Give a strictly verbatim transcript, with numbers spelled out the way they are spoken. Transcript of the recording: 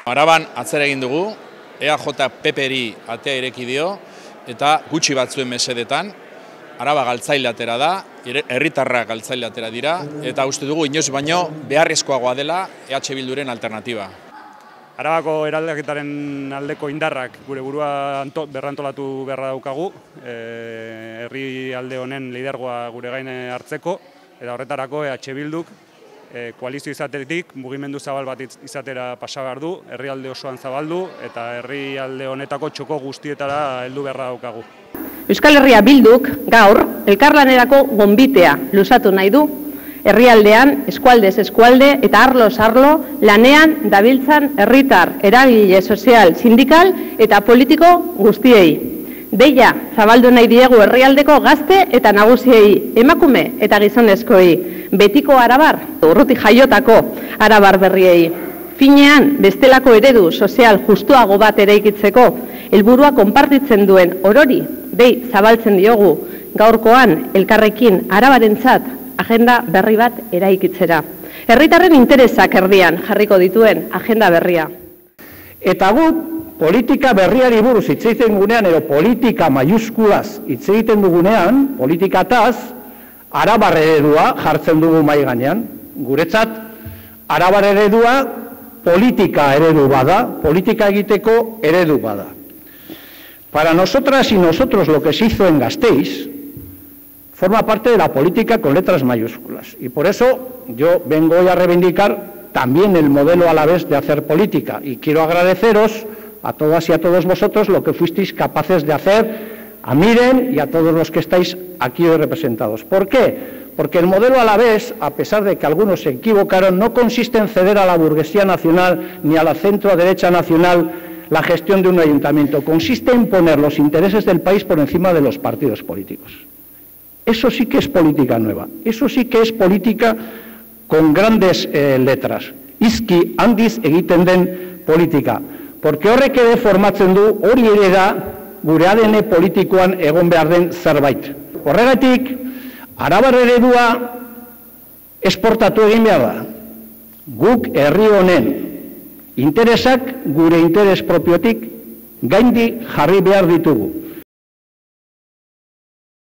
Araban atzera egin dugu, E A J P P-ri atea ireki dio, eta gutxi batzuen mesedetan, Araba galtzaile atera da, herritarrak galtzaile atera dira, eta uste dugu inoiz baino beharrezkoagoa dela E H Bilduren alternatiba. Arabako eraldaketaren aldeko indarrak gure burua berrantolatu beharra daukagu, herri alde honen lidergoa gure gaine hartzeko, eta horretarako E H Bilduk koalizio izatetik mugimendu zabal bat izatera pasa behar du, herrialde osoan zabaldu eta herrialde honetako txoko guztietara heldu beharra daukagu. Euskal Herria Bilduk gaur elkarlanerako gonbitea luzatu nahi du, herrialdean eskualdez eskualde eta arloz arlo lanean dabiltzan herritar, eragile sozial, sindikal eta politiko guztiei. Deia zabaldu nahi diegu herrialdeko gazte eta nagusiei, emakume eta gizonezkoei, betiko arabar, urruti jaiotako arabar berriei. Finean, bestelako eredu sozial justuago bat eraikitzeko, helburua konpartitzen duen orori, dei zabaltzen diogu, gaurkoan elkarrekin arabarentzat agenda berri bat eraikitzera. Herritarren interesak erdian jarriko dituen agenda berria. Eta gu, politika berriari buruz hitz egiten dugunean, edo politika maiuskulaz hitz egiten dugunean, politikataz, arabar eredua jartzen dugu mai gainean. Guretzat, arabar eredua politika eredu bada, politika egiteko eredu bada. Para nosotras y nosotros lo que se hizo en Gasteiz forma parte de la política con letras mayúsculas. Y por eso yo vengo hoy a reivindicar también el modelo alavés de hacer política. Y quiero agradeceros a todas y a todos vosotros lo que fuisteis capaces de hacer, a Miren y a todos los que estáis aquí hoy representados. ¿Por qué? Porque el modelo alavés, a pesar de que algunos se equivocaron, no consiste en ceder a la burguesía nacional ni a la centro-derecha nacional la gestión de un ayuntamiento. Consiste en poner los intereses del país por encima de los partidos políticos. Eso sí que es política nueva. Eso sí que es política con grandes eh, letras. Izki handiz egiten den politika. Porque horrek ere formatzen du, hori ere da gure A D N politikoan egon behar den zerbait. Horregatik, arabar eredua esportatu egin behar da. Guk herri honen interesak gure interes propiotik gaindi jarri behar ditugu.